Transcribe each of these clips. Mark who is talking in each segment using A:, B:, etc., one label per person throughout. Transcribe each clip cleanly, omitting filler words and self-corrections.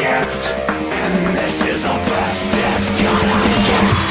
A: get. And this is the best it's gonna get.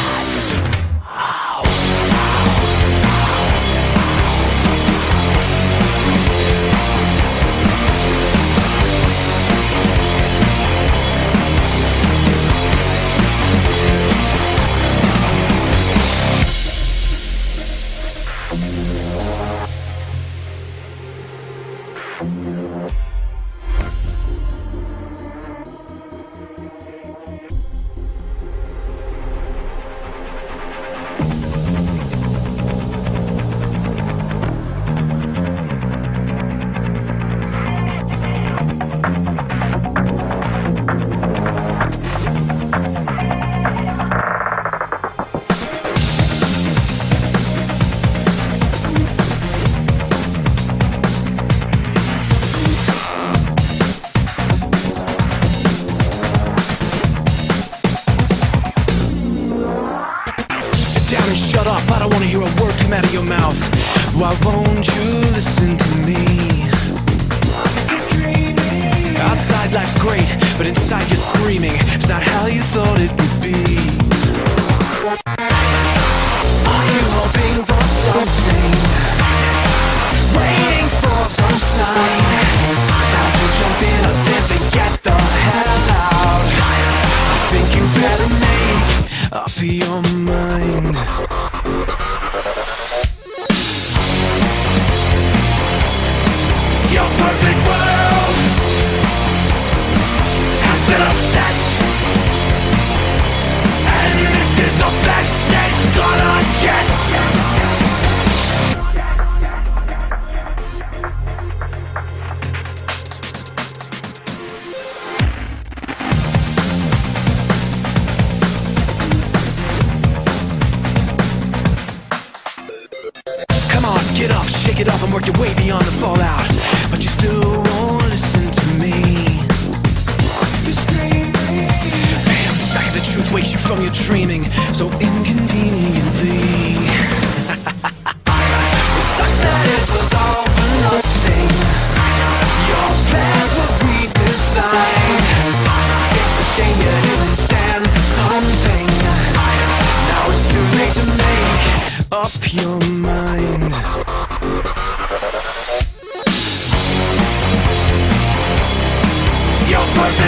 B: Shut up, I don't wanna hear a word come out of your mouth. Why won't you listen to me? Outside life's great, but inside you're screaming. It's not how you thought it would be. Are you hoping for something? Waiting for some sign? Time to jump in or simply get the hell out. I think you better make up your mind. Your perfect world has been upset, and this is the best it's gonna get. Come on, get up, shake it off and work your way beyond the fallout. But you still won't listen to me. Bam, the smack of the truth wakes you from your dreaming so inconveniently. It sucks that it was all for nothing. Your plans were redesigned. It's a shame you didn't stand for something. Now it's too late to make up your mind. Your perfect